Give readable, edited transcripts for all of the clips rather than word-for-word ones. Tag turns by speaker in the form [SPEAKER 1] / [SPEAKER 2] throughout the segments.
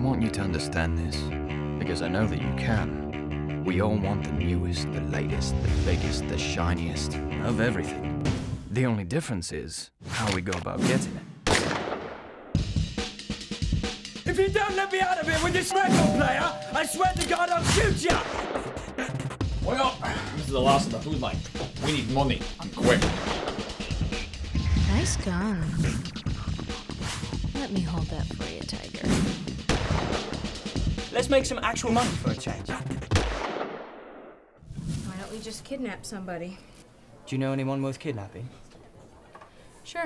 [SPEAKER 1] want you to understand this, because I know that you can. We all want the newest, the latest, the biggest, the shiniest, of everything. The only difference is how we go about getting it.
[SPEAKER 2] If you don't let me out of here with this record player, I swear to God I'll shoot you!
[SPEAKER 3] Well, this is the last of the food line. We need money, and quick.
[SPEAKER 4] Nice gun. Let me hold that for you, Tiger.
[SPEAKER 2] Let's make some actual money for a change.
[SPEAKER 4] Why don't we just kidnap somebody?
[SPEAKER 2] Do you know anyone worth kidnapping?
[SPEAKER 4] Sure.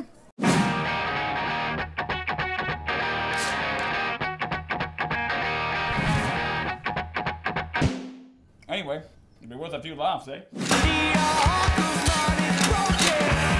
[SPEAKER 3] Anyway, it'd be worth a few laughs, eh?